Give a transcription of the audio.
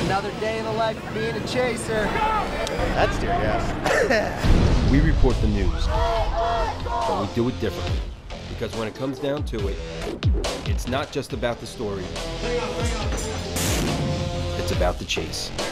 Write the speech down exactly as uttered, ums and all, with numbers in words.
Another day in the life of being a chaser. That's dear, yes. We report the news, but we do it differently. Because when it comes down to it, it's not just about the story, it's about the chase.